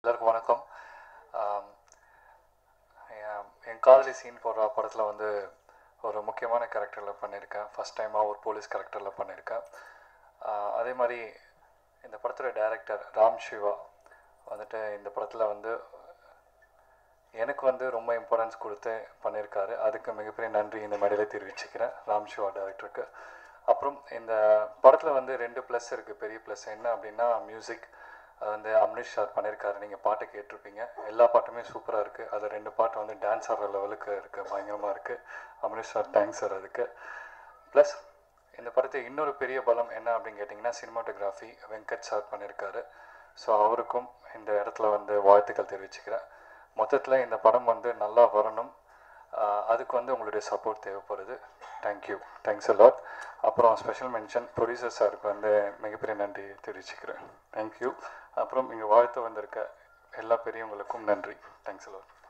எல்லாருக்கும் வணக்கம். என் காதலி சீன் போடுற படத்தில் வந்து ஒரு முக்கியமான கேரக்டரில் பண்ணியிருக்கேன். ஃபஸ்ட் டைமாக ஒரு போலீஸ் கேரக்டரில் பண்ணியிருக்கேன். அதே மாதிரி இந்த படத்தோட டைரக்டர் ராம் சிவா வந்துட்டு இந்த படத்தில் வந்து எனக்கு வந்து ரொம்ப இம்பார்ட்டன்ஸ் கொடுத்து பண்ணியிருக்காரு. அதுக்கு மிகப்பெரிய நன்றி இந்த மேடையில் தெரிவிச்சுக்கிறேன் ராம் சிவா டைரக்டருக்கு. அப்புறம் இந்த படத்தில் வந்து 2 ப்ளஸ் இருக்குது. பெரிய ப்ளஸ் என்ன அப்படின்னா மியூசிக். அது வந்து அம்னிஷ் சார் பண்ணியிருக்காரு. நீங்கள் பாட்டை கேட்டிருப்பீங்க. எல்லா பாட்டுமே சூப்பராக இருக்குது. அது 2 பாட்டு வந்து டான்ஸ் ஆடுற லெவலுக்கு இருக்குது, பயங்கரமாக இருக்குது. அம்னிஷ் சார் தேங்க்ஸ் சார் அதுக்கு. ப்ளஸ் இந்த படத்தை இன்னொரு பெரிய பலம் என்ன அப்படின்னு கேட்டிங்கன்னா சினிமாட்டோகிராஃபி வெங்கட் சார் பண்ணியிருக்காரு. ஸோ அவருக்கும் இந்த இடத்துல வந்து வாழ்த்துக்கள் தெரிவிச்சுக்கிறேன். மொத்தத்தில் இந்த படம் வந்து நல்லா வரணும். அதுக்கு வந்து உங்களுடைய சப்போர்ட் தேவைப்படுது. Thanks lot. அப்புறம் ஸ்பெஷல் மென்ஷன் ப்ரொடியூசர் சாருக்கு வந்து மிகப்பெரிய நன்றி தெரிவிச்சுக்கிறேன். தேங்க்யூ. அப்புறம் இங்கே வாழ்த்து வந்திருக்க எல்லா பெரியவங்களுக்கும் நன்றி. Thanks lot.